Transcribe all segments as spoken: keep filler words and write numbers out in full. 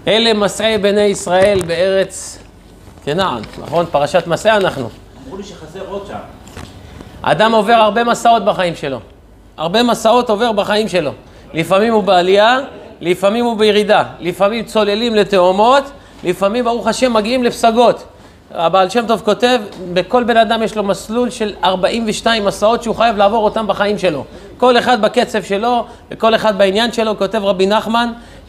אלה מסעי בני ישראל בארץ כנען, נכון? פרשת מסע אנחנו. אמרו לי שחסר עוד שם. אדם עובר הרבה מסעות בחיים שלו. הרבה מסעות עובר בחיים שלו. לפעמים הוא בעלייה, לפעמים הוא בירידה. לפעמים צוללים לתאומות, לפעמים ברוך השם מגיעים לפסגות. הבעל שם טוב כותב, בכל בן אדם יש לו מסלול של ארבעים ושתיים מסעות שהוא חייב לעבור אותם בחיים שלו. כל אחד בקצב שלו, וכל אחד בעניין שלו, כותב רבי נחמן,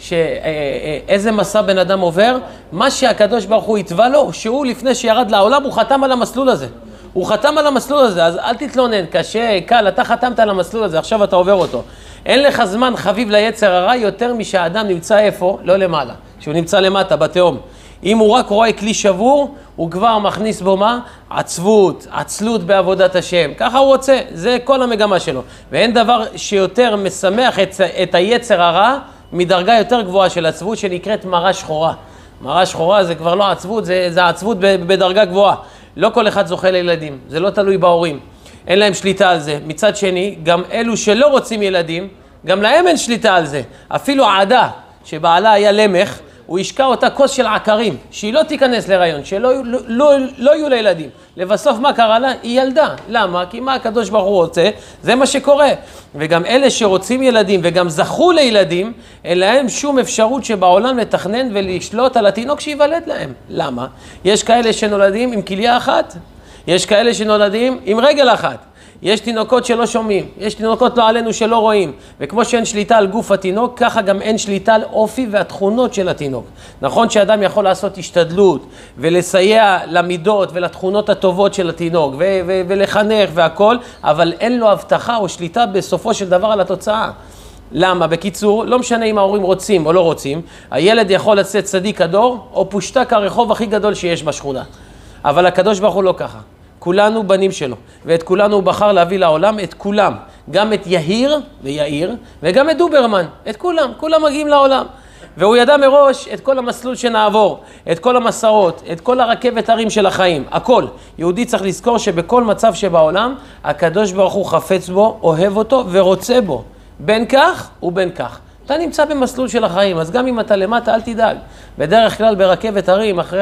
שאיזה מסע בן אדם עובר, מה שהקדוש ברוך הוא יתבע לו, שהוא לפני שירד לעולם, הוא חתם על המסלול הזה. הוא חתם על המסלול הזה, אז אל תתלונן, קשה, קל, אתה חתמת על המסלול הזה, עכשיו אתה עובר אותו. אין לך זמן חביב ליצר הרע יותר משהאדם נמצא איפה? לא למעלה, שהוא נמצא למטה, בתהום. אם הוא רק רואה כלי שבור, הוא כבר מכניס בו מה? עצבות, עצלות בעבודת השם. ככה הוא רוצה, זה כל המגמה שלו. ואין דבר שיותר משמח את, את היצר הרע מדרגה יותר גבוהה של עצבות שנקראת מראה שחורה. מראה שחורה זה כבר לא עצבות, זה, זה עצבות בדרגה גבוהה. לא כל אחד זוכה לילדים, זה לא תלוי בהורים. אין להם שליטה על זה. מצד שני, גם אלו שלא רוצים ילדים, גם להם אין שליטה על זה. אפילו העדה שבעלה היה למח, הוא ישקע אותה כוס של עקרים, שהיא לא תיכנס להיריון, שלא לא, לא, לא יהיו לילדים. לבסוף מה קרה לה? היא ילדה. למה? כי מה הקדוש ברוך הוא רוצה? זה מה שקורה. וגם אלה שרוצים ילדים וגם זכו לילדים, אין להם שום אפשרות שבעולם לתכנן ולשלוט על התינוק שיוולד להם. למה? יש כאלה שנולדים עם כליה אחת, יש כאלה שנולדים עם רגל אחת. יש תינוקות שלא שומעים, יש תינוקות לא עלינו שלא רואים, וכמו שאין שליטה על גוף התינוק, ככה גם אין שליטה על אופי והתכונות של התינוק. נכון שאדם יכול לעשות השתדלות ולסייע למידות ולתכונות הטובות של התינוק ו- ו- ולחנך והכל, אבל אין לו הבטחה או שליטה בסופו של דבר על התוצאה. למה? בקיצור, לא משנה אם ההורים רוצים או לא רוצים, הילד יכול לצאת צדיק הדור או פושטק הרחוב הכי גדול שיש בשכונה. אבל הקדוש ברוך הוא לא ככה. כולנו בנים שלו, ואת כולנו הוא בחר להביא לעולם, את כולם, גם את יהיר ויאיר, וגם את דוברמן, את כולם, כולם מגיעים לעולם. והוא ידע מראש את כל המסלול שנעבור, את כל המסעות, את כל הרכבת הרים של החיים, הכל. יהודי צריך לזכור שבכל מצב שבעולם, הקדוש ברוך הוא חפץ בו, אוהב אותו ורוצה בו, בין כך ובין כך. אתה נמצא במסלול של החיים, אז גם אם אתה למטה, אל תדאג. בדרך כלל ברכבת הרים, אחרי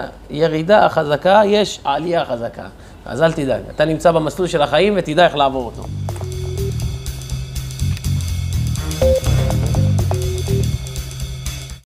הירידה החזקה, יש העלייה החזקה. אז אל תדאג, אתה נמצא במסלול של החיים ותדע איך לעבור אותו.